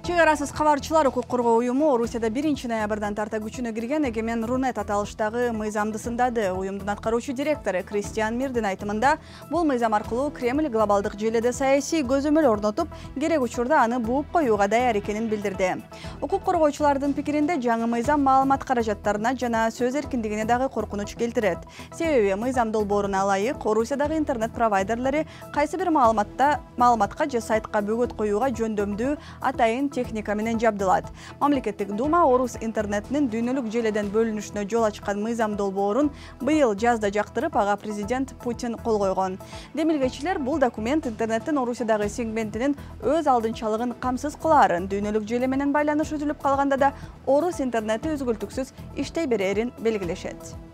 Чыгарасыз кабарчылар укук коргоо уюму Орусияда 1-ноябрдан тарта күчүнө кирген Эгемен Рунет аталыштагы мыйзамды сындады. Уюмдун аткаруучу директору Кристиан Мирдин айтымында, бул мыйзам аркылуу Кремль глобалдык желеде саясий көзөмөл орнотуп, керек учурда аны бууп коюуга даяр экенин билдирди. Укук коргоочулардын пикиринде жаңы мыйзам маалымат каражаттарына жана сөз эркиндигине дагы коркунуч келтирет. Себеби мыйзам долбооруна ылайык Орусиядагы интернет провайдерлери кайсы бир маалыматка же сайтка бөгөт коюуга жөндөмдүү атайын техника менен жабдылат. Мамлекеттик дума Орус интернетинин дүйнөлүк желеден бөлүнүшүнө жол ачкан мыйзам долбоорун быйыл жазда жактырып, ага президент Путин кол койгон. Демилгечилер бул документ интернеттин Орусиядагы сегментинин өз алдынчалыгын камсыз кылаарын, дүйнөлүк желе менен байланыш үзүлүп калганда да Орус интернети үзгүлтүксүз иштей берерин белгилешет.